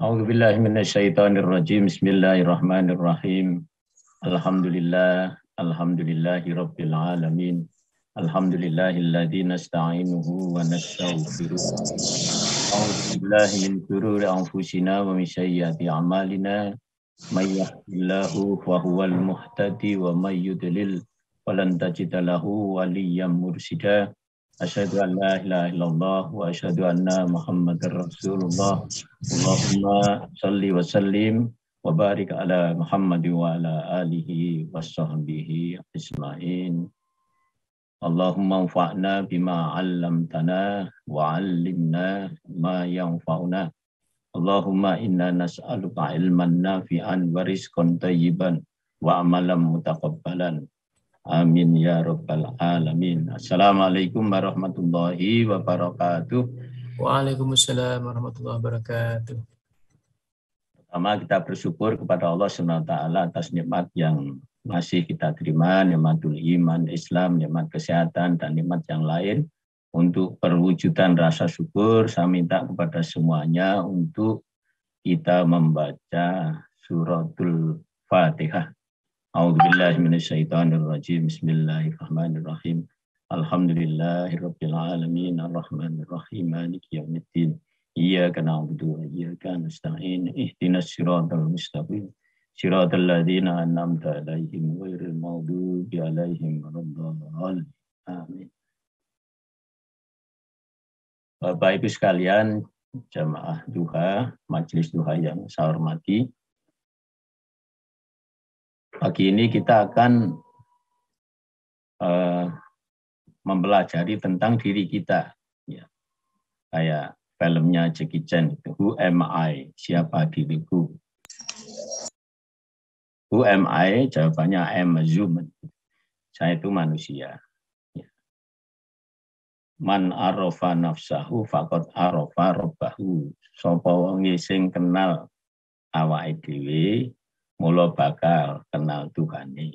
A'udzubillahi minasyaitonirrajim. Bismillahirrahmanirrahim. Alhamdulillahi rabbil alamin. Alhamdulillahilladzi nasta'inuhu wa nastaghfiruh. A'udzubillahi min shururi anfusina wa min sayyiati a'malina. May yahdihillahu fahuwal muhtadi wa may yudlil falan tajida lahu waliyyan mursyida. Asyhadu an la ilaha illallah wa asyhadu anna Muhammadar Rasulullah. Allahumma salli wa sallim wa barik ala Muhammad wa ala alihi wa sahbihi ajma'in. Allahumma anfa'na bima 'allamtana wa 'allimna ma yanfa'una. Allahumma inna nas'aluka ilman nafi'an wa rizqan thayyiban wa amalan mutaqabbalan. Amin ya rabbal alamin. Assalamualaikum warahmatullahi wabarakatuh. Waalaikumsalam warahmatullahi wabarakatuh. Pertama kita bersyukur kepada Allah SWT atas nikmat yang masih kita terima, nikmatul iman, Islam, nikmat kesehatan, dan nikmat yang lain. Untuk perwujudan rasa syukur, saya minta kepada semuanya untuk kita membaca suratul Fatihah. A'udzubillahi minasyaitonirrajim. Bismillahirrahmanirrahim. Alhamdulillahirabbil alamin arrahmanirrahim maliki yaumiddin. Iyyaka na'budu wa iyyaka nasta'in. Ihdinas siratal mustaqim. Siratal ladzina an'amta 'alaihim ghairil maghdubi 'alaihim waladdallin. Amin. Bapak Ibu sekalian, jamaah duha, majelis duha yang saya hormati. Pagi ini kita akan mempelajari tentang diri kita. Ya. Kayak filmnya Jackie Chan itu, Who Am I? Siapa diriku? Who am I? Jawabannya I am a human. Saya itu manusia. Ya. Man arofa nafsahu faqad arofa robbahu. Sapa wong sing kenal awake dhewe mula bakal kenal Tuhane.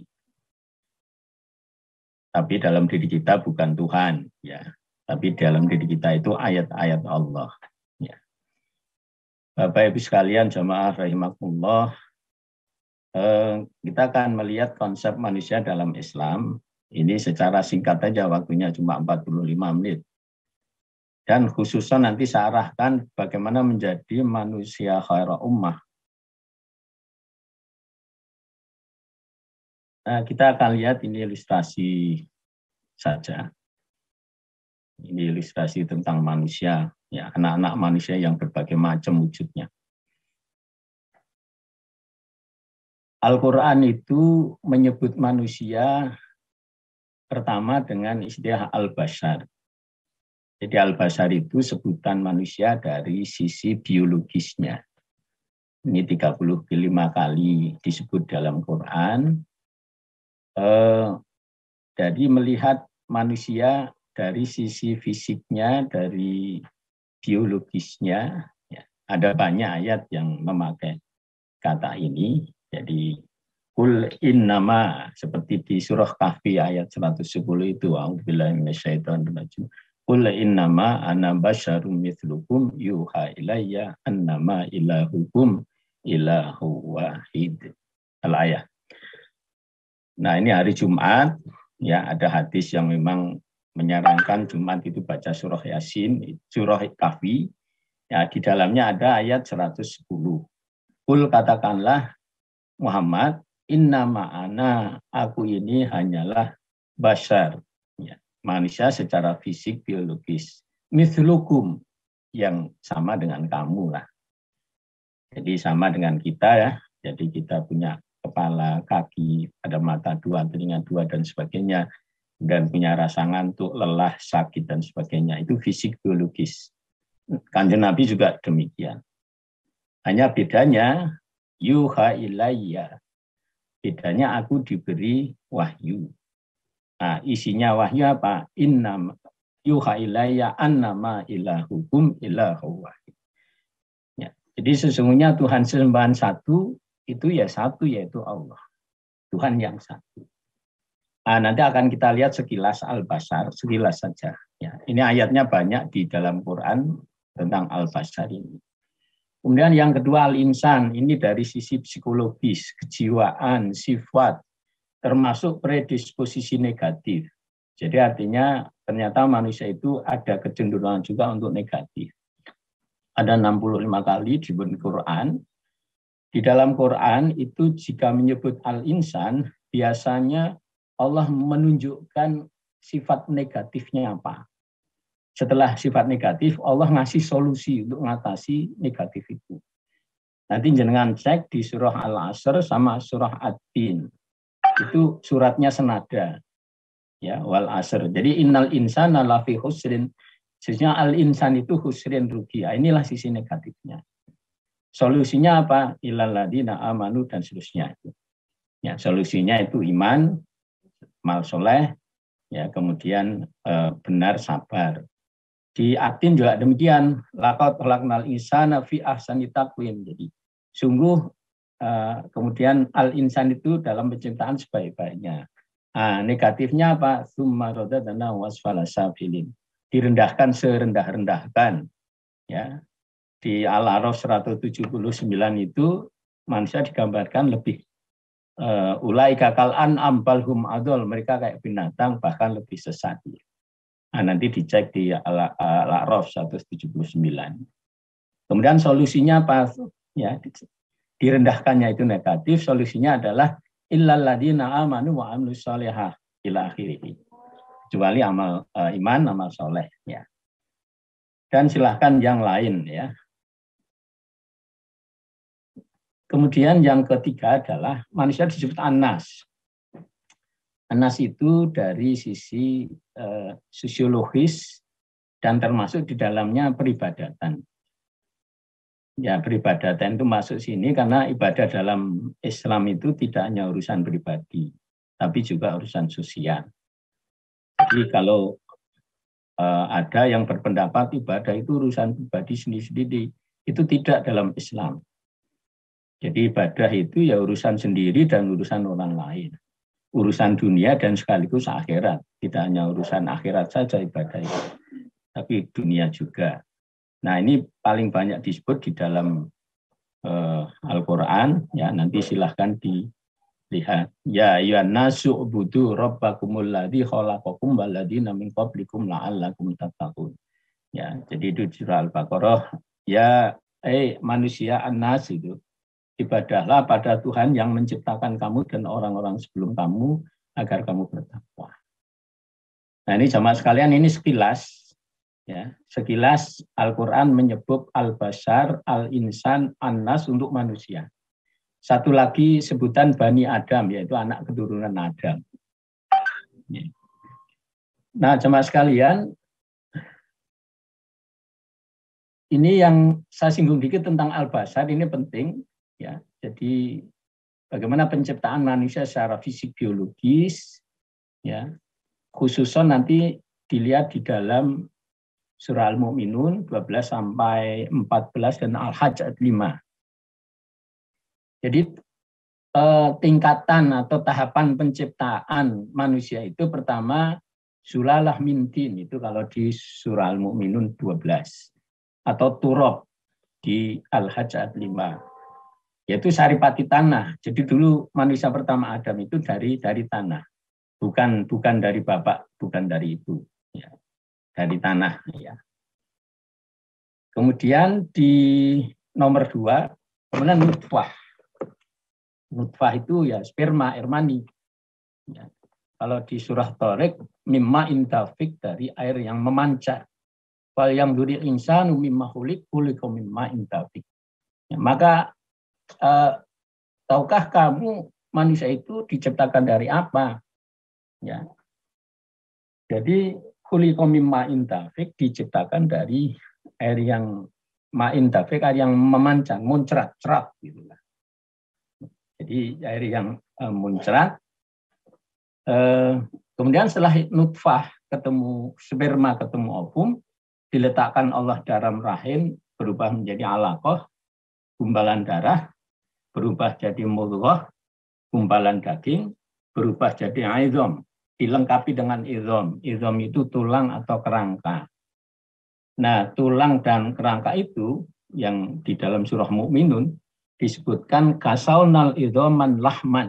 Tapi dalam diri kita bukan Tuhan, ya. Tapi dalam diri kita itu ayat-ayat Allah. Ya. Bapak Ibu sekalian, jamaah rahimakumullah, kita akan melihat konsep manusia dalam Islam. Ini secara singkat aja, waktunya cuma 45 menit. Dan khususnya nanti saya arahkan bagaimana menjadi manusia khairah ummah. Nah, kita akan lihat ini ilustrasi saja. Ini ilustrasi tentang manusia, ya, anak-anak manusia yang berbagai macam wujudnya. Al-Quran itu menyebut manusia pertama dengan istilah al-bashar. Jadi al-bashar itu sebutan manusia dari sisi biologisnya. Ini 35 kali disebut dalam Quran. Jadi melihat manusia dari sisi fisiknya, dari biologisnya, ya, ada banyak ayat yang memakai kata ini. Jadi kul innama, seperti di surah Kahfi ayat 110 itu, a'udzubillahi minasyaitonirrajim. Kul innama ana basyarum mithlukum yuha ilayya annama ilahukum ilahu wahid. Al-ayat. Nah, ini hari Jumat, ya, ada hadis yang memang menyarankan Jumat itu baca surah Yasin, surah Kahfi. Ya, di dalamnya ada ayat 110. Kul, katakanlah Muhammad, inna ma'ana, aku ini hanyalah bashar, ya, manusia secara fisik biologis. Mithlukum, yang sama dengan kamu lah. Jadi sama dengan kita, ya. Jadi kita punya kepala, kaki, ada mata dua, telinga dua, dan sebagainya. Dan punya rasa ngantuk, lelah, sakit, dan sebagainya. Itu fisik biologis. Kanjeng Nabi juga demikian. Hanya bedanya, yuha ilayya. Bedanya aku diberi wahyu. Nah, isinya wahyu apa? Innama yuha ilayya annama ilahukum ilahu wahid. Ya. Jadi sesungguhnya Tuhan sesembahan satu, itu ya satu, yaitu Allah. Tuhan yang satu. Nah, nanti akan kita lihat sekilas al-bashar, sekilas saja. Ya, ini ayatnya banyak di dalam Quran tentang al-bashar ini. Kemudian yang kedua al-insan, ini dari sisi psikologis, kejiwaan, sifat, termasuk predisposisi negatif. Jadi artinya ternyata manusia itu ada kecenderungan juga untuk negatif. Ada 65 kali disebut Quran. Di dalam Quran itu jika menyebut al-insan, biasanya Allah menunjukkan sifat negatifnya apa. Setelah sifat negatif, Allah ngasih solusi untuk mengatasi negatif itu. Nanti jenengan cek di surah Al-Asr sama surah Ad-Din. Itu suratnya senada. Ya, wal asr. Jadi innal insana lafi khusrin. Sesungguhnya al-insan itu khusrin rugi. Inilah sisi negatifnya. Solusinya apa? Illal ladzina amanu dan seterusnya itu. Ya, solusinya itu iman, amal soleh, ya, kemudian benar sabar. Di Atin juga demikian, laqad khalaqnal insana fi ahsani taqwim. Jadi sungguh kemudian al-insan itu dalam penciptaan sebaik-baiknya. Nah, negatifnya apa? Tsumma radadna wasfala safilin. Direndahkan serendah-rendahkan. Ya. Di Al-A'raf 179 itu manusia digambarkan lebih ulaika kal an'am bal hum adol, mereka kayak binatang bahkan lebih sesat. Nah, nanti dicek di Al-A'raf 179. Kemudian solusinya apa? Ya, direndahkannya itu negatif, solusinya adalah illal ladzina amanu wa amilus sholihah ila akhirih. Kecuali amal iman, amal soleh, ya. Dan silahkan yang lain, ya. Kemudian yang ketiga adalah manusia disebut anas. Anas itu dari sisi sosiologis dan termasuk di dalamnya peribadatan. Ya, peribadatan itu masuk sini karena ibadah dalam Islam itu tidak hanya urusan pribadi, tapi juga urusan sosial. Jadi kalau ada yang berpendapat ibadah itu urusan pribadi sendiri-sendiri, itu tidak dalam Islam. Jadi ibadah itu ya urusan sendiri dan urusan orang lain. Urusan dunia dan sekaligus akhirat. Tidak hanya urusan akhirat saja ibadah itu, tapi dunia juga. Nah, ini paling banyak disebut di dalam Al-Quran. Ya, nanti silahkan dilihat. Ya ayyuhan nasu ubudu rabbakumul ladzi khalaqakum wal ladzina min qablikum la'allakum tattaqun. Ya, jadi itu surah Al-Baqarah. Ya, manusia an-nas itu. Ibadahlah pada Tuhan yang menciptakan kamu dan orang-orang sebelum kamu agar kamu bertakwa. Nah, ini jamaah sekalian, ini sekilas, ya, sekilas Al-Quran menyebut al-bashar, al-insan, an-nas untuk manusia. Satu lagi sebutan Bani Adam, yaitu anak keturunan Adam. Nah, jamaah sekalian, ini yang saya singgung dikit tentang al-bashar, ini penting. Ya, jadi bagaimana penciptaan manusia secara fisik biologis, ya, khususnya nanti dilihat di dalam surah Al-Mu'minun 12 sampai 14 dan Al-Hajj ayat 5. Jadi tingkatan atau tahapan penciptaan manusia itu pertama sulalah min tin, itu kalau di surah Al-Mu'minun 12, atau turab di Al-Hajj ayat 5. Yaitu saripati tanah. Jadi dulu manusia pertama Adam itu dari tanah, bukan dari bapak, bukan dari ibu, ya. Dari tanah. Ya. Kemudian di nomor 2, kemudian nutfah. Nutfah itu ya sperma, air mani. Ya. Kalau di surah Tharik, mimma intafik, dari air yang memancar. Wal yang duri insanu mimma khuliqa mimma intafik. Ya, maka tahukah kamu manusia itu diciptakan dari apa? Ya. Jadi khuliqa mimma intafik, diciptakan dari air yang ma'intafik, air yang memancar, muncrat-cerat gitu. Jadi air yang muncrat. Kemudian setelah nutfah ketemu sperma, ketemu ovum, diletakkan Allah dalam rahim, berubah menjadi alaqah, gumpalan darah, berubah jadi mudghah, gumpalan daging, berubah jadi izam, dilengkapi dengan izam. Izam itu tulang atau kerangka. Nah, tulang dan kerangka itu yang di dalam surah Mukminun disebutkan kasaunal idhoman lahman.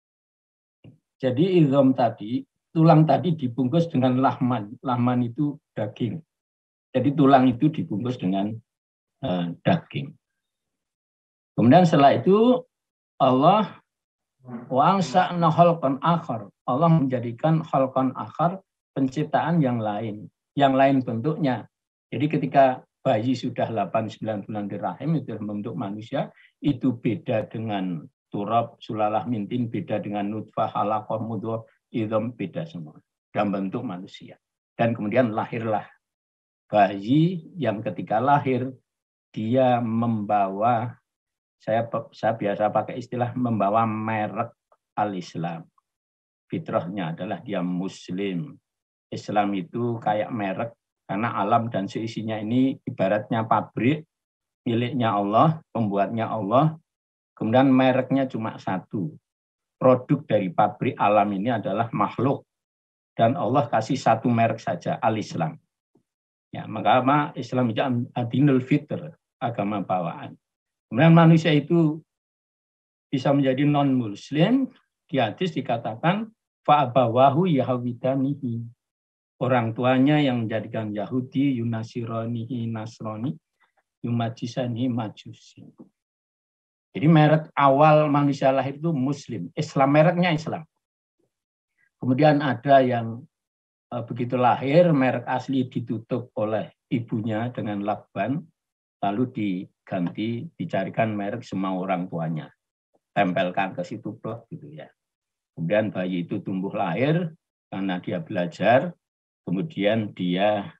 Jadi idhom tadi, tulang tadi dibungkus dengan lahman. Lahman itu daging. Jadi tulang itu dibungkus dengan daging. Kemudian setelah itu Allah wa'angsa'na khalqan akhar. Allah menjadikan khalqan akhar, penciptaan yang lain bentuknya. Jadi ketika bayi sudah 8-9 bulan di rahim itu membentuk manusia, itu beda dengan turab, sulalah, mintin, beda dengan nutfah, halaqah, mudghah, idham, beda semua dalam bentuk manusia. Dan kemudian lahirlah bayi yang ketika lahir dia membawa, saya biasa pakai istilah membawa merek al-Islam. Fitrahnya adalah dia Muslim. Islam itu kayak merek, karena alam dan seisinya ini ibaratnya pabrik miliknya Allah, pembuatnya Allah. Kemudian mereknya cuma satu. Produk dari pabrik alam ini adalah makhluk. Dan Allah kasih satu merek saja, al-Islam. Ya, maka Islam itu adinul fitr, agama bawaan. Kemudian manusia itu bisa menjadi non-muslim, di hadis dikatakan fa'abawahu yahawidanihi. Orang tuanya yang menjadikan Yahudi, Yunasironihi, Nasrani, Yumajisanihi, Majusi. Jadi merek awal manusia lahir itu Muslim. Islam, mereknya Islam. Kemudian ada yang begitu lahir, merek asli ditutup oleh ibunya dengan lakban, lalu diganti, dicarikan merek semua orang tuanya. Tempelkan ke situ plek gitu ya. Kemudian bayi itu tumbuh lahir karena dia belajar, kemudian dia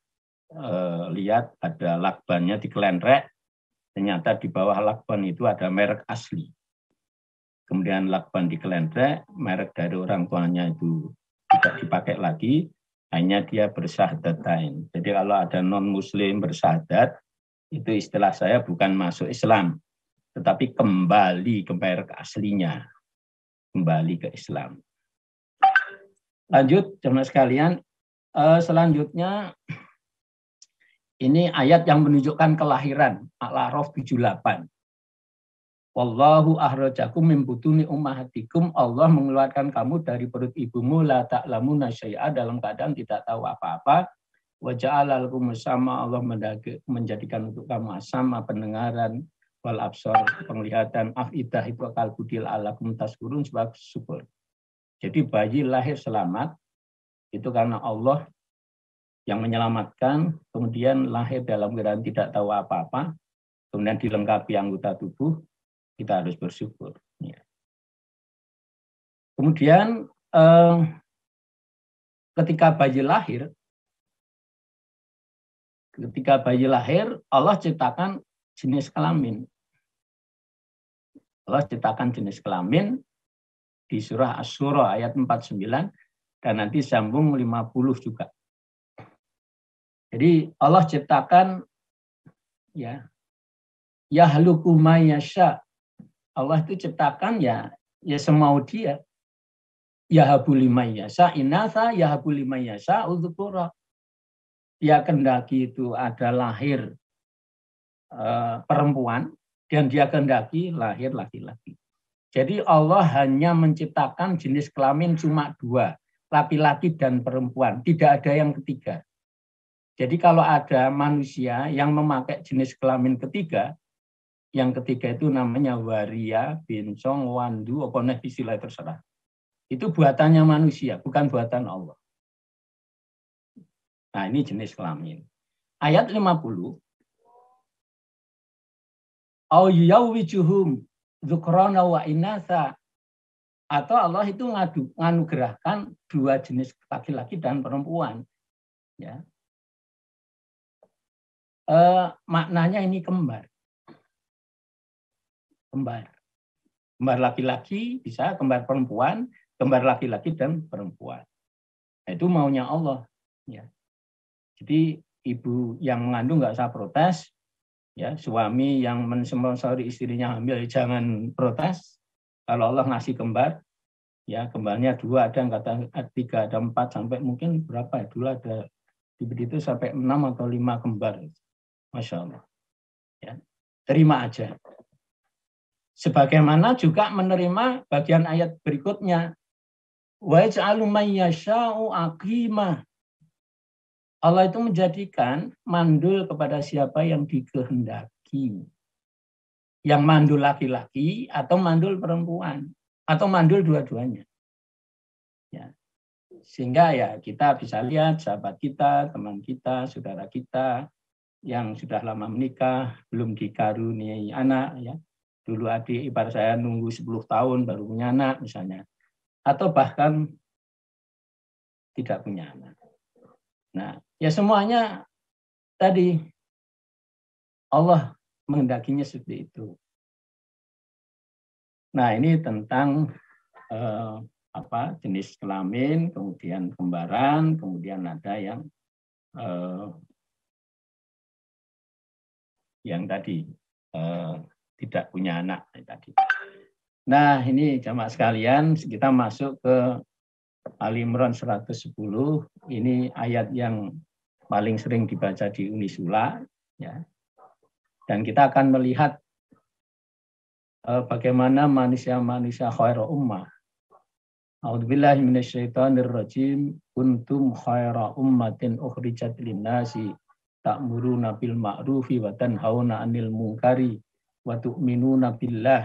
lihat ada lakbannya dikelentrek, ternyata di bawah lakban itu ada merek asli. Kemudian lakban dikelentrek, merek dari orang tuanya itu tidak dipakai lagi, hanya dia bersyahaдаtain. Jadi kalau ada non-muslim bersyahadat, itu istilah saya bukan masuk Islam, tetapi kembali ke merek aslinya, kembali ke Islam. Lanjut, teman-teman sekalian, selanjutnya ini ayat yang menunjukkan kelahiran, Al-A'raf 78. Wallahu akhrajakum min butuni ummahatikum, Allah mengeluarkan kamu dari perut ibumu, la ta'lamuna syai'a, dalam keadaan tidak tahu apa-apa. Wa ja'ala lakum sama, Allah menjadikan untuk kamu asama, pendengaran, wal absar, penglihatan, afidah itu akal budil alakum taskurun, sebab syukur. Jadi bayi lahir selamat itu karena Allah yang menyelamatkan, kemudian lahir dalam keadaan tidak tahu apa-apa, kemudian dilengkapi anggota tubuh, kita harus bersyukur. Ya. Kemudian ketika bayi lahir, Allah ciptakan jenis kelamin. Allah ciptakan jenis kelamin di surah Asy-Syura ayat 49 dan nanti sambung 50 juga. Jadi Allah ciptakan ya yahluku ma yasha. Allah itu ciptakan ya semau dia. Yahabu liman yasha inatha, yahabu liman yasha udzukura. Dia kendaki itu ada lahir perempuan dan dia kendaki lahir laki-laki. Jadi Allah hanya menciptakan jenis kelamin cuma dua, laki-laki dan perempuan, tidak ada yang ketiga. Jadi kalau ada manusia yang memakai jenis kelamin ketiga, yang ketiga itu namanya waria, bencong, wandu, apa istilah terserah. Itu buatannya manusia, bukan buatan Allah. Nah ini jenis kelamin. Ayat 50. Au yawwijuhum dzukrana wa inatha. Atau Allah itu nganugerahkan dua jenis laki-laki dan perempuan. Ya. Maknanya ini kembar. Kembar laki-laki bisa, kembar perempuan, kembar laki-laki dan perempuan. Nah, itu maunya Allah. Ya. Jadi ibu yang mengandung nggak usah protes, ya suami yang mensponsori istrinya hamil jangan protes. Kalau Allah ngasih kembar, ya kembarnya dua, ada yang kata 3, ada 4 sampai mungkin berapa ya dulu ada di itu sampai 6 atau 5 kembar. Masya Allah. Ya. terima aja. Sebagaimana juga menerima bagian ayat berikutnya. Wa yaj'alu may yasha'u aqima. Allah itu menjadikan mandul kepada siapa yang dikehendaki. Yang mandul laki-laki atau mandul perempuan atau mandul dua-duanya. Ya. Sehingga ya kita bisa lihat sahabat kita, teman kita, saudara kita yang sudah lama menikah, belum dikaruniai anak, ya. Dulu adik ipar saya nunggu 10 tahun baru punya anak misalnya. Atau bahkan tidak punya anak. Nah, ya semuanya tadi Allah menghendakinya seperti itu. Nah, ini tentang jenis kelamin, kemudian kembaran, kemudian ada yang tadi tidak punya anak tadi. Nah, ini jamaah sekalian, kita masuk ke Ali Imran 110. Ini ayat yang paling sering dibaca di Unisula, ya. Dan kita akan melihat bagaimana manusia-manusia khairu ummah. A'udzubillahi minasyaitonirrajim. Kuntum khaira ummatin ukhrijat linnasi ta'muruna bil ma'rufi wa tanhauna 'anil munkari wa tu'minuna billah.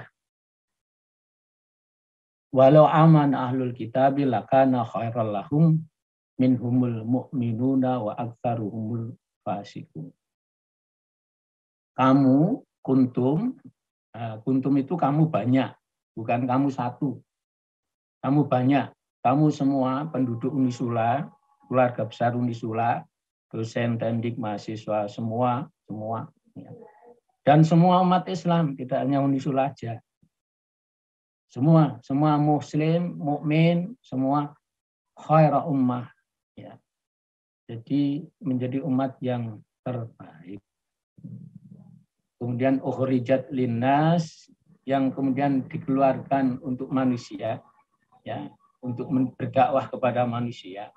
Walau aman ahlul kitabi lakana khairal lahum minhumul mu'minuna wa aktsaruhumul fasiqun. Kamu kuntum itu kamu banyak, bukan kamu satu. Kamu banyak, kamu semua penduduk Unisula, keluarga besar Unisula, dosen, tendik, mahasiswa, semua. Dan semua umat Islam, tidak hanya Unisula aja. Semua muslim, mukmin, semua khairu ummah. Ya. Jadi menjadi umat yang terbaik. Kemudian ukhrijat linnas, yang kemudian dikeluarkan untuk manusia, ya, untuk berdakwah kepada manusia.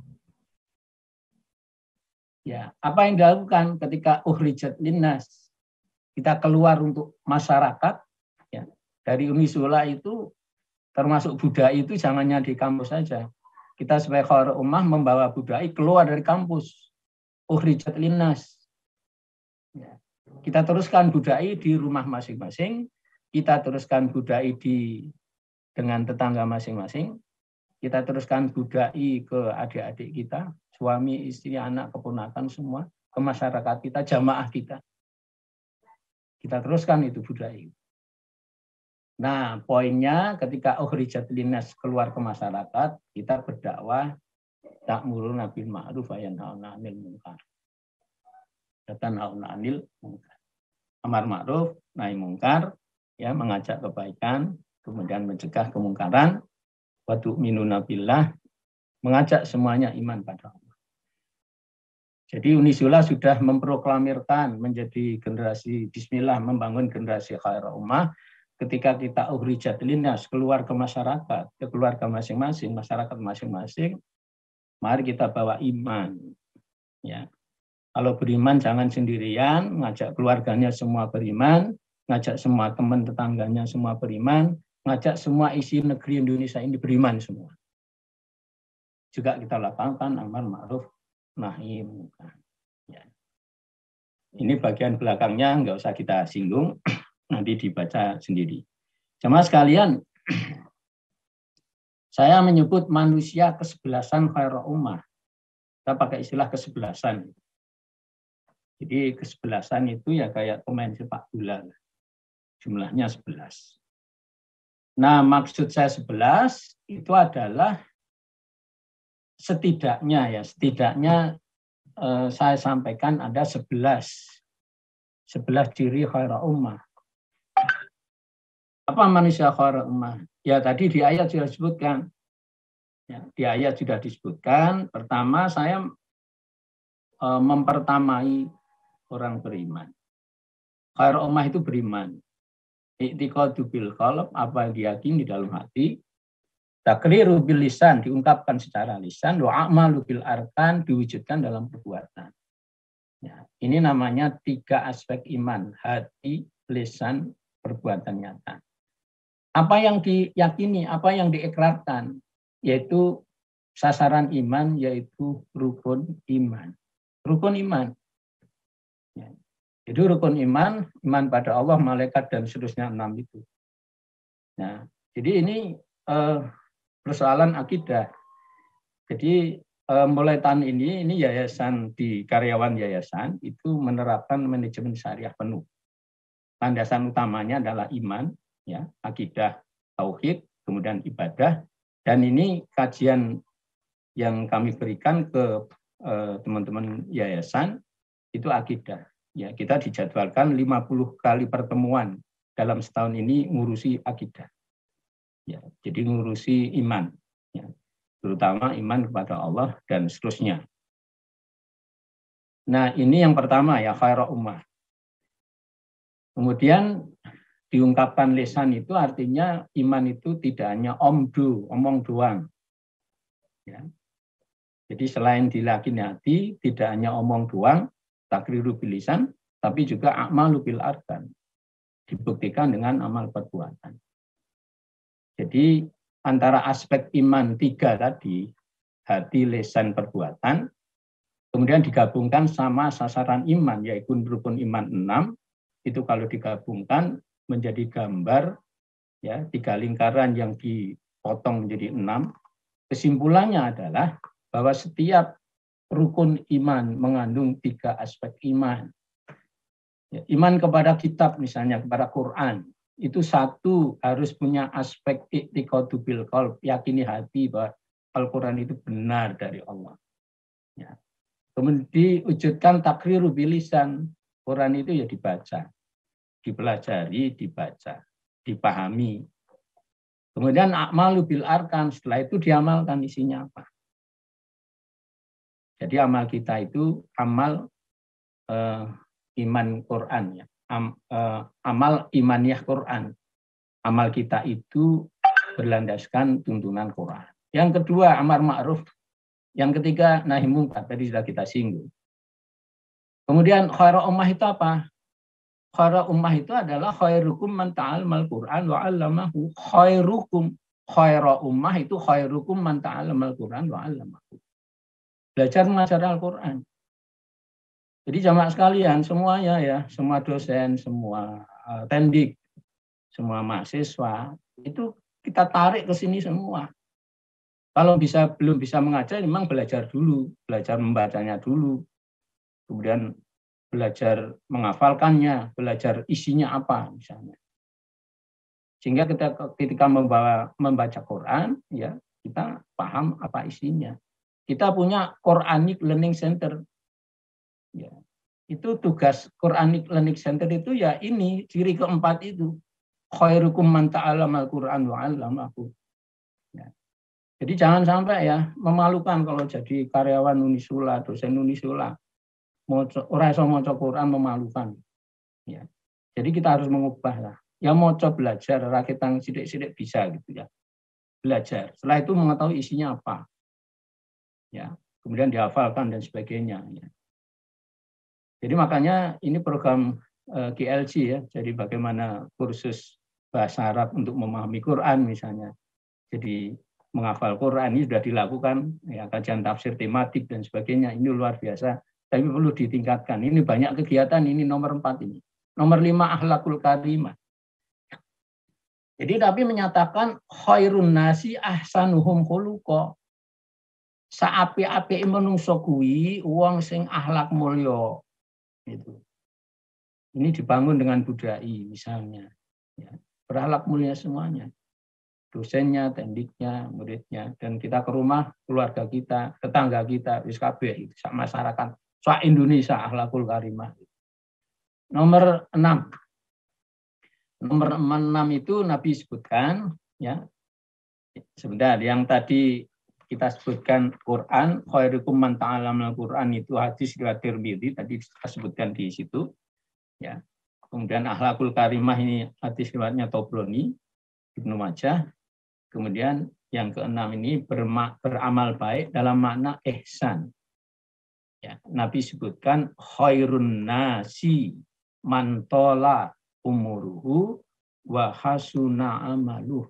Ya, apa yang dilakukan ketika ukhrijat linnas? Kita keluar untuk masyarakat, ya. Dari Unisula itu termasuk budai itu jangannya di kampus saja. Kita sebagai khairu ummah membawa budai keluar dari kampus. Ukhrijat linnas. Ya. Kita teruskan budai di rumah masing-masing, kita teruskan budai dengan tetangga masing-masing, kita teruskan budai ke adik-adik kita, suami, istri, anak, keponakan semua, ke masyarakat kita, jamaah kita. Kita teruskan itu budai. Nah, poinnya ketika ukhrijat linnas keluar ke masyarakat, kita berdakwah ta'muruna bil ma'ruf wa yanhauna 'anil munkar. Tanhauna 'anil munkar. Amar ma'ruf, nahi mungkar, ya, mengajak kebaikan, kemudian mencegah kemungkaran, wa tu'minuna billah, mengajak semuanya iman pada Allah. Jadi Unisula sudah memproklamirkan menjadi generasi bismillah, membangun generasi khairu ummah. Ketika kita ukhrijat linnas keluar ke masyarakat, ke keluarga masing-masing, masyarakat masing-masing, mari kita bawa iman. Ya. Kalau beriman jangan sendirian, ngajak keluarganya semua beriman, ngajak semua teman tetangganya semua beriman, ngajak semua isi negeri Indonesia ini beriman semua. Juga kita lakukan amar ma'ruf nahi munkar. Ya. Ini bagian belakangnya nggak usah kita singgung, nanti dibaca sendiri. Jemaah sekalian, saya menyebut manusia kesebelasan khairu ummah. Kita pakai istilah kesebelasan. Jadi kesebelasan itu ya kayak pemain sepak bola. Jumlahnya 11. Nah, maksud saya 11 itu adalah setidaknya saya sampaikan ada 11 ciri khairu ummah. Apa manusia khairu ummah? Ya tadi di ayat sudah disebutkan. Ya, di ayat sudah disebutkan. Pertama saya mempertamai orang beriman. Khairu ummah itu beriman. I'tiqadu bil qalb, apa yang diyakini di dalam hati. Takriru bil lisan, diungkapkan secara lisan. Wa a'malu bil arkan, diwujudkan dalam perbuatan. Ya, ini namanya 3 aspek iman. Hati, lisan, perbuatan nyata. Apa yang diyakini, apa yang diikrarkan, yaitu sasaran iman, yaitu rukun iman. Rukun iman. Ya. Jadi rukun iman, iman pada Allah, malaikat, dan seterusnya 6 itu. Nah, jadi ini persoalan akidah. Jadi mulai tahun ini yayasan di karyawan yayasan itu menerapkan manajemen syariah penuh. Landasan utamanya adalah iman, ya, akidah, tauhid, kemudian ibadah. Dan ini kajian yang kami berikan ke teman-teman yayasan itu akidah. Ya, kita dijadwalkan 50 kali pertemuan dalam setahun ini ngurusi akidah. Ya, jadi ngurusi iman, ya, terutama iman kepada Allah dan seterusnya. Nah, ini yang pertama ya, khairul ummah. Kemudian diungkapkan lisan itu artinya iman itu tidak hanya omong doang. Ya. Jadi selain dilakini hati, tidak hanya omong doang, takriru bil lisan, tapi juga a'malu bil arkan. Dibuktikan dengan amal perbuatan. Jadi antara aspek iman 3 tadi, hati, lisan, perbuatan, kemudian digabungkan sama sasaran iman, yaitu rukun iman 6, itu kalau digabungkan menjadi gambar, ya, 3 lingkaran yang dipotong menjadi 6. Kesimpulannya adalah bahwa setiap rukun iman mengandung 3 aspek iman. Ya, iman kepada kitab misalnya, kepada Quran, itu satu harus punya aspek i'tiqadu bil qalb, yakini hati bahwa Al-Quran itu benar dari Allah. Ya. Kemudian diwujudkan takriru bil lisan, Quran itu ya dibaca, dipelajari, dibaca, dipahami. Kemudian a'malu bil arkan, setelah itu diamalkan isinya apa. Jadi amal kita itu amal iman Quran, ya. Amal imaniyah Quran. Amal kita itu berlandaskan tuntunan Quran. Yang kedua, amar ma'ruf. Yang ketiga, nahi mungkar. Tadi sudah kita singgung. Kemudian khairul ummah itu apa? Khairul ummah itu adalah khairukum man ta'allamal Quran wa 'allamahu. Khairukum. Khairul ummah itu khairukum man ta'allamal Quran wa 'allamahu. Belajar mengajar Al-Quran. Jadi jamaah sekalian, semuanya ya, semua dosen, semua tendik, semua mahasiswa, itu kita tarik ke sini semua. Kalau belum bisa mengajar, memang belajar dulu, belajar membacanya dulu, kemudian belajar menghafalkannya, belajar isinya apa misalnya. Sehingga ketika membaca Quran, ya kita paham apa isinya. Kita punya Quranic Learning Center. Ya, itu tugas Quranic Learning Center itu ya ini ciri keempat itu, khairukum man ta'allamal Quran wa 'allamahu. Ya. Jadi jangan sampai ya memalukan kalau jadi karyawan Unisula, dosen Unisula, ora iso maca Quran, memalukan. Ya. Jadi kita harus mengubah lah. Ya maca belajar, rakitang sidik-sidik bisa gitu ya. Belajar. Setelah itu mengetahui isinya apa. Ya. Kemudian dihafalkan dan sebagainya. Ya. Jadi makanya ini program GLC ya, jadi bagaimana kursus bahasa Arab untuk memahami Quran misalnya. Jadi menghafal Quran ini sudah dilakukan, ya, kajian tafsir tematik dan sebagainya, ini luar biasa, tapi perlu ditingkatkan. Ini banyak kegiatan, ini nomor 4 ini. Nomor 5 akhlakul karimah. Jadi tapi menyatakan khairun nasi ahsanuhum khuluqa. Saapi-api menungso kuwi wong sing akhlak mulya. Itu. Ini dibangun dengan budai misalnya, ya, berakhlak mulia semuanya, dosennya, tendiknya, muridnya, dan kita ke rumah keluarga kita, tetangga kita, wis kabeh itu masyarakat sak Indonesia akhlakul karimah. Nomor 6. Nomor 6 itu Nabi sebutkan, ya. Sebentar, yang tadi kita sebutkan Quran, khairukum man ta'allamal Quran itu hadis riwayat Tirmidzi, tadi kita sebutkan di situ. Ya. Kemudian akhlakul karimah ini hadis riwayatnya Tobroni, Ibnu Majah. Kemudian yang ke-6 ini beramal baik dalam makna ihsan. Ya, Nabi sebutkan khairun nasi man tola umuruhu wa hasuna amaluh.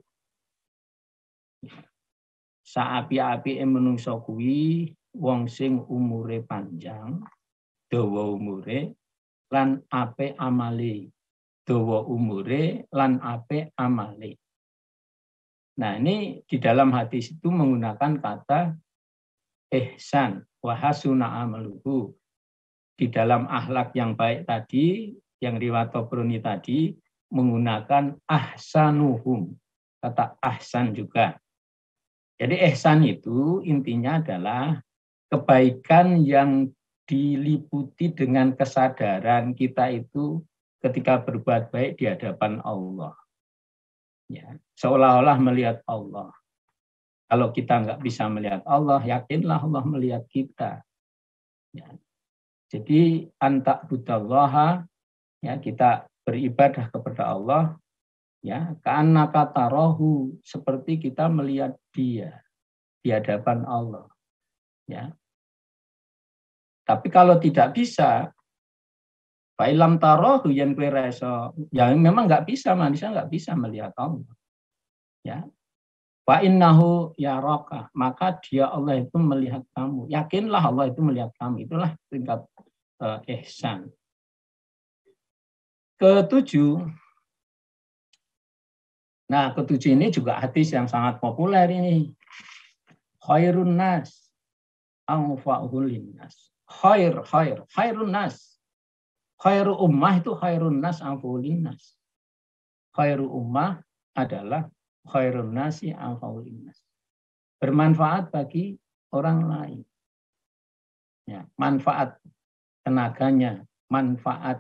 Saapi-apike menungso kuwi wong sing umure panjang, dawa umure lan apik amale. Dawa umure lan apik amale. Nah, ini di dalam hadis itu menggunakan kata ihsan wa hasuna amaluhu. Di dalam akhlak yang baik tadi, yang riwayat Tabrani tadi menggunakan ahsanuhum. Kata ahsan juga. Jadi ihsan itu intinya adalah kebaikan yang diliputi dengan kesadaran kita itu ketika berbuat baik di hadapan Allah. Ya, seolah-olah melihat Allah. Kalau kita nggak bisa melihat Allah, yakinlah Allah melihat kita. Ya. Jadi antak budallaha, ya, kita beribadah kepada Allah, ya, ka'annaka tarahu, seperti kita melihat Dia di hadapan Allah. Ya. Tapi kalau tidak bisa, fa'ilam tarahu yang kowe reso, ya memang nggak bisa, manusia nggak bisa melihat Allah. Ya. Wa innahu yaraka, maka Dia Allah itu melihat kamu. Yakinlah Allah itu melihat kamu. Itulah tingkat ihsan. Ketujuh. Nah, ketujuh ini juga hadis yang sangat populer ini. Khairun nas anfa'uhul linnas. Khairun nas. Khairu ummah itu khairun nas anfa'uhul linnas. Khairu ummah adalah khairun nasi anfa'uhul linnas. Bermanfaat bagi orang lain. Ya, manfaat tenaganya, manfaat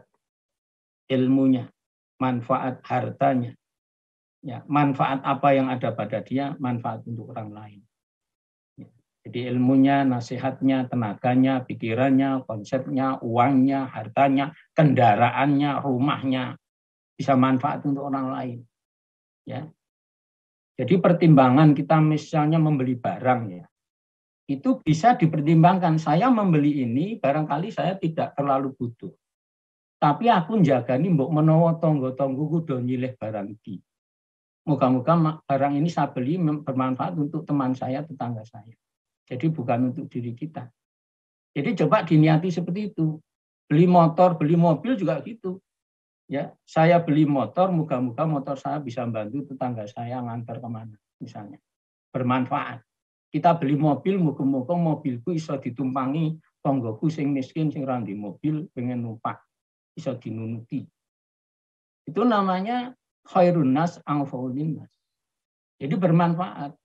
ilmunya, manfaat hartanya. Ya, manfaat apa yang ada pada dia, manfaat untuk orang lain. Ya, jadi ilmunya, nasihatnya, tenaganya, pikirannya, konsepnya, uangnya, hartanya, kendaraannya, rumahnya, bisa manfaat untuk orang lain. Ya. Jadi pertimbangan kita misalnya membeli barang, ya, itu bisa dipertimbangkan. Saya membeli ini barangkali saya tidak terlalu butuh. Tapi aku njagani mbok menawa tangga-tanggaku do nyilih barang iki. Moga-moga barang ini saya beli bermanfaat untuk teman saya, tetangga saya. Jadi bukan untuk diri kita. Jadi coba diniati seperti itu. Beli motor, beli mobil juga gitu. Ya, saya beli motor, moga-moga motor saya bisa membantu tetangga saya ngantar kemana, misalnya. Bermanfaat. Kita beli mobil, moga-moga mobilku bisa ditumpangi tanggaku sing miskin, sing ra ndek mobil, pengen numpak, bisa dinunuti. Itu namanya khairun nas anfa'ul linnas. Jadi bermanfaat.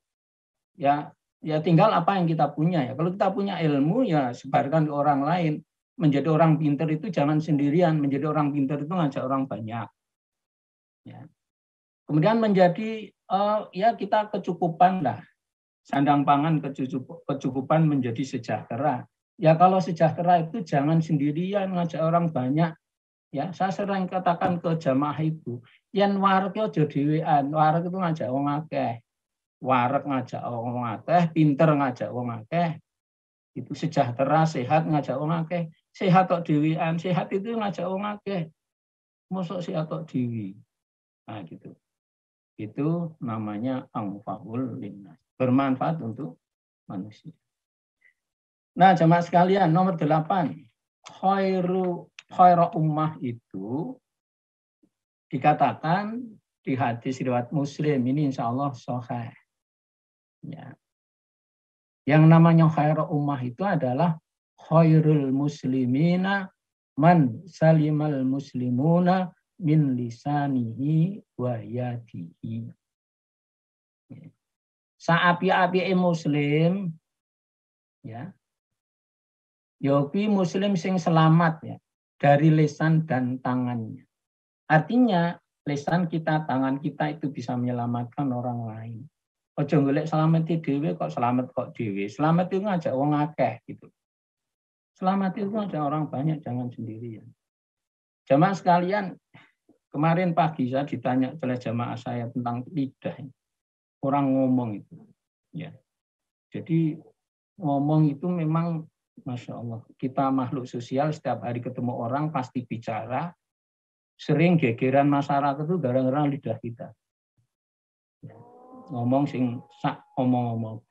Ya tinggal apa yang kita punya ya. Kalau kita punya ilmu ya sebarkan ke orang lain. Menjadi orang pintar itu jangan sendirian. Menjadi orang pintar itu ngajak orang banyak. Ya. Kemudian menjadi ya kita kecukupan lah. Sandang pangan kecukupan menjadi sejahtera. Ya kalau sejahtera itu jangan sendirian ngajak orang banyak. Ya, saya sering katakan ke jamaah itu, yen wareg aja dhewean, wareg itu ngajak wong akeh. Wareg ngajak wong akeh, pinter ngajak wong akeh. Itu sejahtera, sehat ngajak wong akeh. Sehat kok dhewean, sehat itu ngajak wong akeh. Mosok sehat kok dhewe. Nah, gitu. Itu namanya anfa'ul linnas. Bermanfaat untuk manusia. Nah, jamaah sekalian, nomor 8. Khairu ummah itu dikatakan di hadis riwayat Muslim ini insya Allah sahih. Ya. Yang namanya khairu ummah itu adalah khairul muslimina man salimal muslimuna min lisanihi wa yadihi. Saapi-api muslim, ya. Yopi muslim sing selamat ya dari lisan dan tangannya. Artinya lisan kita, tangan kita itu bisa menyelamatkan orang lain. Ojo golek selamat dhewe kok selamat kok dhewe. Selamat itu ngajak wong akeh gitu. Selamat itu ngajak orang banyak, jangan sendirian. Jamaah sekalian, kemarin pagi saya ditanya oleh jamaah saya tentang lidah. Orang ngomong itu. Ya. Jadi ngomong itu memang Masya Allah, kita makhluk sosial setiap hari ketemu orang pasti bicara. sering gegeran masyarakat itu gara-gara lidah kita. Ngomong sing sak omong-omong.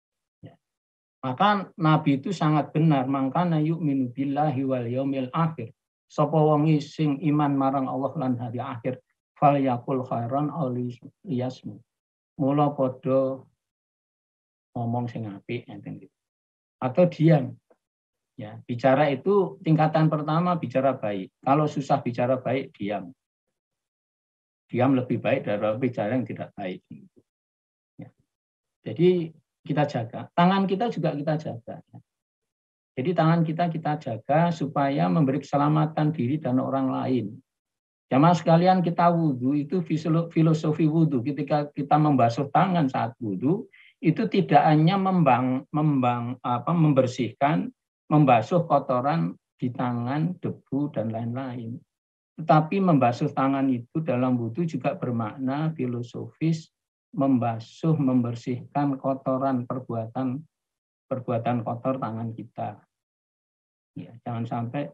Maka Nabi itu sangat benar, mangkana yu'minu billahi wal yaumil akhir. Sapa wong sing iman marang Allah lan hari akhir, fal yaqul khairan aw liyasmut. Mula padha ngomong sing apik enten gitu. Atau diam. Ya, bicara itu tingkatan pertama bicara baik. Kalau susah bicara baik, diam. Diam lebih baik daripada bicara yang tidak baik. Ya. Jadi kita jaga. Tangan kita juga kita jaga. Jadi tangan kita jaga supaya memberi keselamatan diri dan orang lain. Jamaah sekalian, kita wudhu itu filosofi wudhu. Ketika kita membasuh tangan saat wudhu, itu tidak hanya membersihkan, membasuh kotoran di tangan, debu, dan lain-lain. Tetapi membasuh tangan itu dalam wudhu juga bermakna filosofis, membasuh, membersihkan kotoran perbuatan kotor tangan kita. Ya, jangan sampai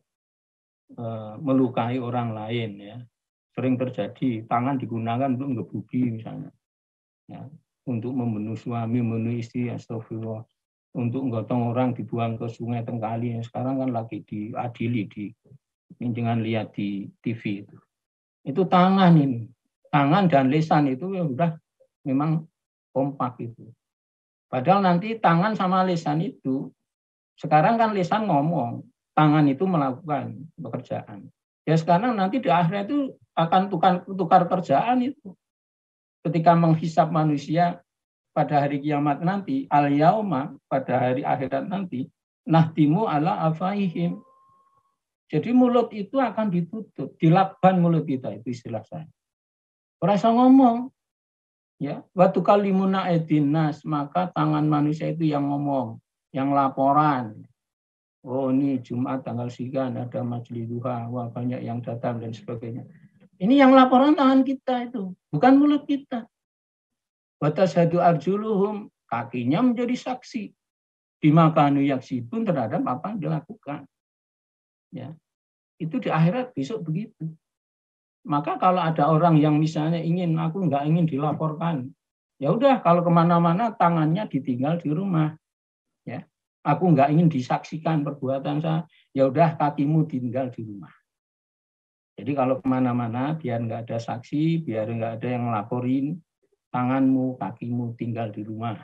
melukai orang lain. Ya. Sering terjadi tangan digunakan untuk ngebuki misalnya, ya, untuk membunuh suami, membunuh istri, astagfirullah, untuk menggotong orang dibuang ke sungai Tengkali. Sekarang kan lagi diadili, jangan lihat di TV itu. Itu tangan ini, tangan dan lisan itu ya udah memang kompak itu. Padahal nanti tangan sama lisan itu, sekarang kan lisan ngomong, tangan itu melakukan pekerjaan. Ya sekarang nanti di akhirat itu akan tukar kerjaan itu. Ketika menghisap manusia pada hari kiamat nanti, al-yauma, pada hari akhirat nanti, nahtimu ala afaihim. Jadi mulut itu akan ditutup, dilakban mulut kita, itu istilah saya. Rasa ngomong. Ya, waktu kalimuna edinas, maka tangan manusia itu yang ngomong, yang laporan. Oh ini Jumat tanggal sekian ada majelis duha, wah banyak yang datang dan sebagainya. Ini yang laporan tangan kita itu, bukan mulut kita. Watashadu arjuluhum, kakinya menjadi saksi. Bima kanu yaksibun terhadap apa yang dilakukan. Ya, itu di akhirat besok begitu. Maka kalau ada orang yang misalnya aku nggak ingin dilaporkan, ya udah kalau kemana-mana tangannya ditinggal di rumah, ya. Aku nggak ingin disaksikan perbuatan saya, ya udah kakimu tinggal di rumah. Jadi kalau kemana-mana biar nggak ada saksi, biar nggak ada yang ngelaporin, tanganmu, kakimu tinggal di rumah.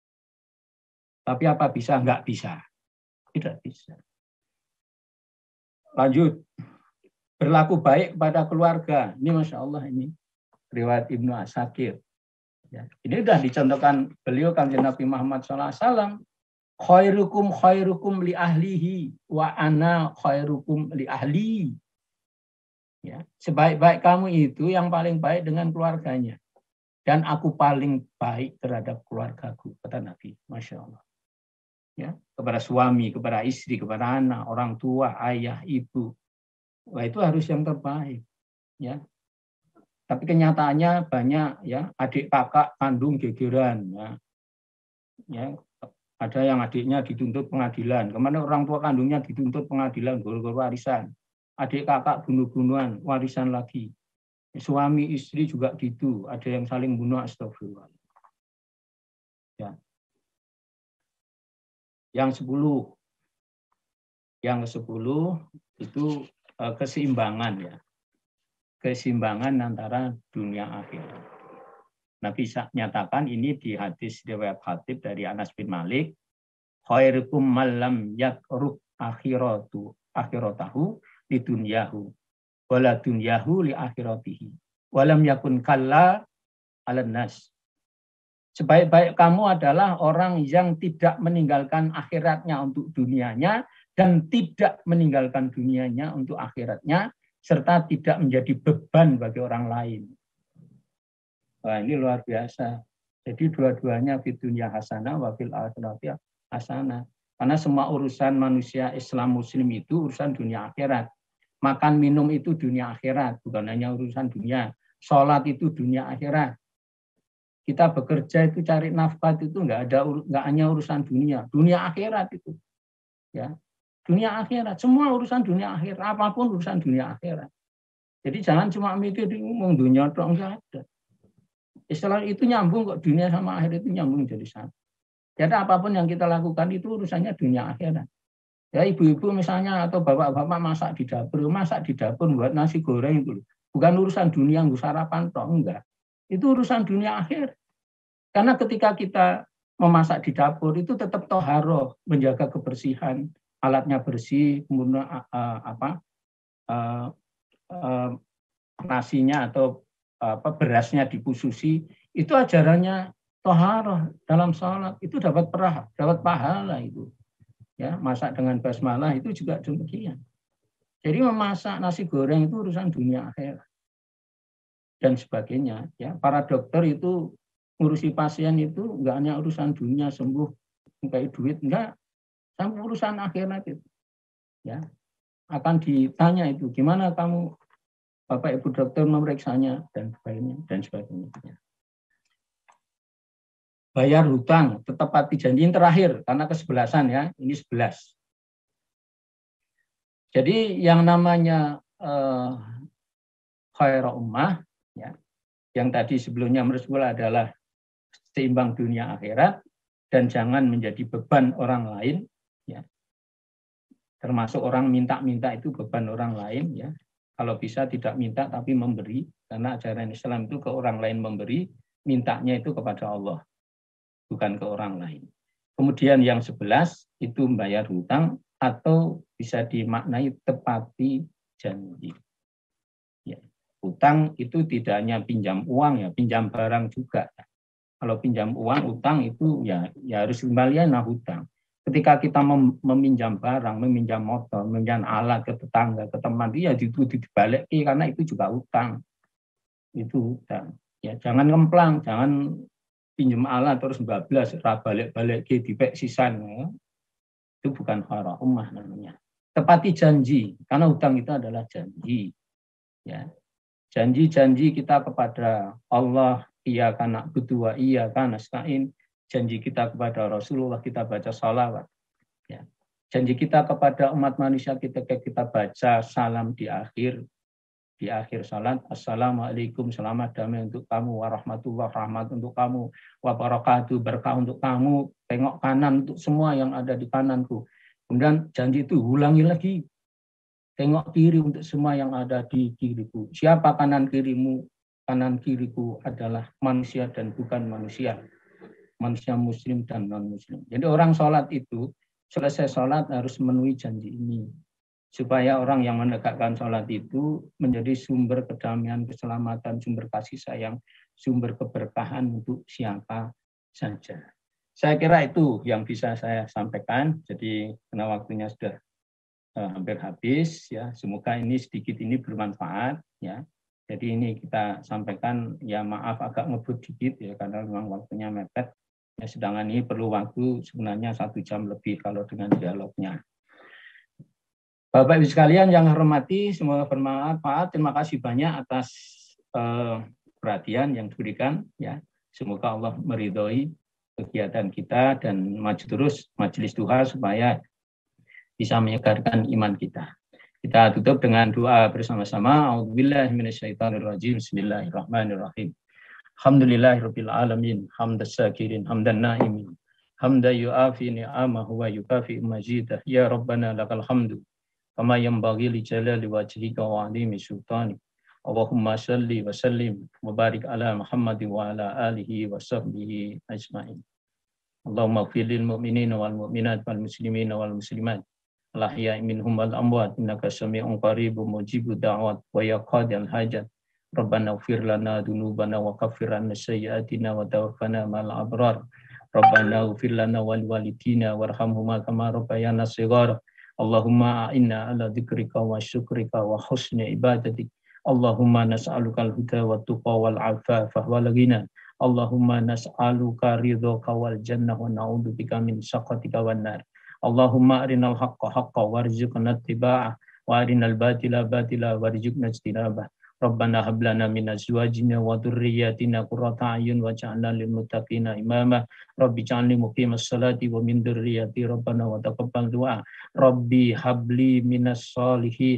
Tapi apa bisa? Nggak bisa, tidak bisa. Lanjut. Berlaku baik kepada keluarga. Ini Masya Allah ini. Riwayat Ibnu Asakir. Ya, ini sudah dicontohkan beliau Kanjeng Nabi Muhammad SAW. Khairukum li ahlihi wa ana khairukum li ahli. Ya, sebaik-baik kamu itu yang paling baik dengan keluarganya. Dan aku paling baik terhadap keluargaku, kata Nabi. Masya Allah. Ya, kepada suami, kepada istri, kepada anak, orang tua, ayah, ibu. Wah, itu harus yang terbaik. Ya. Tapi kenyataannya banyak ya, adik kakak kandung gegeran. Ya. Ya. Ada yang adiknya dituntut pengadilan. Kemana orang tua kandungnya dituntut pengadilan gara-gara warisan. Adik kakak bunuh-bunuhan, warisan lagi. Suami istri juga gitu. Ada yang saling bunuh, astagfirullah. Ya. Yang 10. Yang ke-10 itu keseimbangan ya. Keseimbangan antara dunia akhirat. Nabi nyatakan ini di hadis riwayat Khatib dari Anas bin Malik, khairukum malam yakruk akhiratahu li dunyahu wala dunyahu li akhiratihi walam yakun kalla 'alan nas. Sebaik-baik kamu adalah orang yang tidak meninggalkan akhiratnya untuk dunianya dan tidak meninggalkan dunianya untuk akhiratnya serta tidak menjadi beban bagi orang lain. Wah, ini luar biasa. Jadi dua-duanya fid dunya hasanah wa fil akhirati hasanah. Karena semua urusan manusia Islam Muslim itu urusan dunia akhirat. Makan minum itu dunia akhirat, bukan hanya urusan dunia. Sholat itu dunia akhirat. Kita bekerja itu cari nafkah itu nggak hanya urusan dunia akhirat itu. Ya. Dunia akhirat, semua urusan dunia akhirat, apapun urusan dunia akhirat. Jadi jangan cuma mikir ngomong dunia tok, enggak ada. Istilah itu nyambung kok, dunia sama akhir itu nyambung jadi satu. Jadi apapun yang kita lakukan itu urusannya dunia akhirat. Ya ibu-ibu misalnya atau bapak-bapak masak di dapur buat nasi goreng itu. Bukan urusan dunia nggak sarapan toh, enggak. Itu urusan dunia akhir. Karena ketika kita memasak di dapur itu tetap toharoh, menjaga kebersihan, alatnya bersih, kemudian nasinya atau berasnya dikhususi, itu ajarannya toharoh dalam sholat itu dapat pahala itu. Ya, masak dengan basmalah itu juga demikian. Jadi memasak nasi goreng itu urusan dunia akhirat dan sebagainya. Ya, para dokter itu ngurusi pasien itu enggak hanya urusan dunia sembuh kayak duit, enggak, sampai urusan akhirat itu. Ya, akan ditanya itu gimana kamu Bapak Ibu dokter memeriksanya dan sebagainya. Bayar hutang, tetap pati janji. Ini terakhir karena kesebelasan ya, ini 11. Jadi yang namanya khairul ummah ya, yang tadi sebelumnya Rasul adalah seimbang dunia akhirat dan jangan menjadi beban orang lain ya. Termasuk orang minta-minta itu beban orang lain ya. Kalau bisa tidak minta tapi memberi, karena ajaran Islam itu ke orang lain memberi, mintanya itu kepada Allah, bukan ke orang lain. Kemudian yang 11 itu membayar hutang atau bisa dimaknai tepati janji. Ya. Hutang itu tidak hanya pinjam uang ya, pinjam barang juga. Kalau pinjam uang, utang itu ya harus kembalian hutang. Ketika kita meminjam barang, meminjam motor, meminjam alat ke tetangga, ke teman, ya itu dibalik karena itu juga utang. Itu utang. Ya jangan ngemplang, jangan pinjam alat terus bablas, balik-balik dipek sisan. Ya. Itu bukan khairul ummah namanya. Tepati janji, karena utang itu adalah janji. Ya. Janji-janji kita kepada Allah, iyyaka na'budu wa iyyaka nasta'in. Janji kita kepada Rasulullah, kita baca salawat. Ya. Janji kita kepada umat manusia, kita baca salam di akhir salat. Assalamualaikum, selamat damai untuk kamu, warahmatullah, rahmat untuk kamu, wabarakatuh, berkah untuk kamu, tengok kanan untuk semua yang ada di kananku. Kemudian janji itu ulangi lagi. Tengok kiri untuk semua yang ada di kiriku. Siapa kanan kirimu? Kanan kiriku adalah manusia dan bukan manusia. Manusia muslim dan non-muslim. Jadi orang sholat itu, selesai sholat harus memenuhi janji ini. Supaya orang yang menegakkan sholat itu menjadi sumber kedamaian, keselamatan, sumber kasih sayang, sumber keberkahan untuk siapa saja. Saya kira itu yang bisa saya sampaikan. Jadi karena waktunya sudah hampir habis ya, semoga ini sedikit ini bermanfaat ya. Jadi ini kita sampaikan ya, maaf agak ngebut dikit ya karena memang waktunya mepet. Ya, sedangkan ini perlu waktu sebenarnya 1 jam lebih kalau dengan dialognya. Bapak Ibu sekalian yang hormati, semoga bermanfaat. Terima kasih banyak atas perhatian yang diberikan ya. Semoga Allah meridhoi kegiatan kita dan maju terus majelis duha supaya bisa menyegarkan iman kita. Kita tutup dengan doa bersama-sama. A'udzubillahi minasyaitonirrajim. Bismillahirrahmanirrahim. Alhamdulillahirabbil alamin. Hamdas syakirin, hamdan naimin. Hamdan yu'afi ni'amahu wa yukafi mazidah. Ya Rabbana lakal hamdu. Kama yanbaghi li jalali wajhika wa 'azimi sultanik. Allahumma shalli wa sallim wa barik ala Muhammadin wa ala alihi wa sahbihi ajma'in. Allahumma ighfir lil mu'minina wal mu'minat wal muslimina wal muslimat. Al-ahya'i minhum wal amwat innaka samii'un qaribun mujibud da'wat wa ya qadil hajat. Rabbana ighfir lana dzunubana wa kaffir 'anna sayyi'atina wa tawaffana ma'al abrar. Rabbana ighfir lana wal walidina warhamhuma kama rabbayana shighara. Allahumma a'inna ala dzikrika wa syukrika wa husni ibadatik. Allahumma nas'alukal huda wa tuqa wal 'afafa wal ghina. Allahumma nas'aluka ridhaka wal jannah wa na'udzubika min sakhatika wan nar. Allahumma arinal haqqa haqqan warzuqna ittiba'ah wa arinal batila batila warzuqna ijtinabah. Rabbana hab lana min azwajina wa dhurriyyatina qurrata a'yun waj'alna lil muttaqina imama. Rabbi ij'alni muqimas salati wa min dhurriyyati rabbana wa taqabbal du'a. Rabbi habli minas solihin.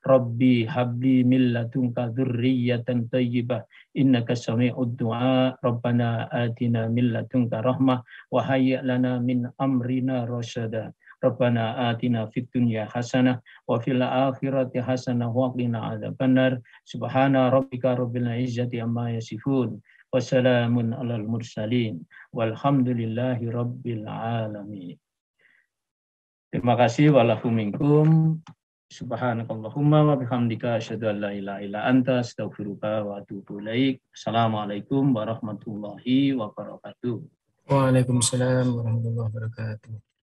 Rabbi habli min ladunka dzurriyyatan thayyibah innaka sami'ud du'a. Rabbana atina min ladunka rahmah wa hayyi' lana min amrina rasyada. Rabbana atina fid dunya hasanah wa fil akhirati hasanah wa qina adzabannar. Subhana rabbika rabbil izzati amma yasifun. Wassalamun alal mursalin. Walhamdulillahi rabbil alamin. Terima kasih. Wallahu minkum. Subhanakallahumma wa bihamdika asyhadu an la ilaha illa anta astaghfiruka wa atubu ilaik. Assalamualaikum warahmatullahi wabarakatuh. Waalaikumsalam warahmatullahi wabarakatuh.